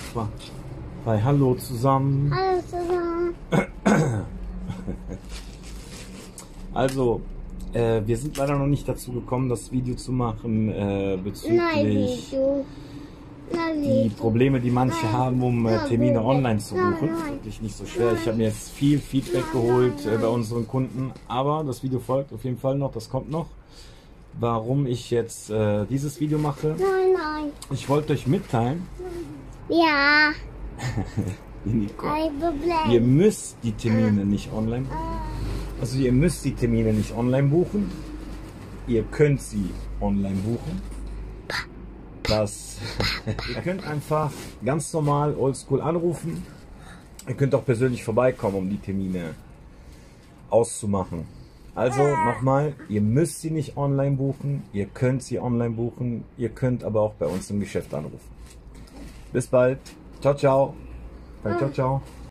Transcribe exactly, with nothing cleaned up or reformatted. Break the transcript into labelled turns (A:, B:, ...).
A: Bei, bei Hallo zusammen.
B: Hallo zusammen.
A: Also, äh, wir sind leider noch nicht dazu gekommen, das Video zu machen äh, bezüglich
B: Nein, Video. Nein,
A: die
B: Video.
A: Probleme, die manche
B: Nein.
A: haben, um äh,
B: Nein,
A: Termine
B: Nein,
A: online zu
B: nein,
A: buchen.
B: nein.
A: Wirklich nicht so schwer. Ich
B: Nein.
A: habe mir jetzt viel Feedback
B: Nein,
A: geholt
B: nein,
A: äh, bei
B: nein.
A: unseren Kunden, aber das Video folgt auf jeden Fall noch, das kommt noch. Warum ich jetzt äh, dieses Video mache?
B: Nein, nein.
A: Ich wollte euch mitteilen,
B: Ja.
A: Nico,
B: Ein Problem.
A: ihr müsst die Termine nicht online buchen. Also ihr müsst die Termine nicht online buchen. Ihr könnt sie online buchen. Das, ihr könnt einfach ganz normal oldschool anrufen. Ihr könnt auch persönlich vorbeikommen, um die Termine auszumachen. Also nochmal, ihr müsst sie nicht online buchen. Ihr könnt sie online buchen. Ihr könnt aber auch bei uns im Geschäft anrufen. Bis bald. Ciao, ciao. Ciao, ciao.